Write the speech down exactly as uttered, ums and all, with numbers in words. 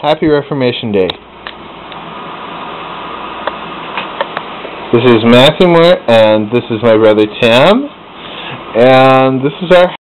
Happy Reformation Day. This is Matthew Moore, and this is my brother Tim, and this is our